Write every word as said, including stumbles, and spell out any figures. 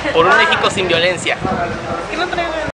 Por un México sin violencia. ¿Qué no traigo?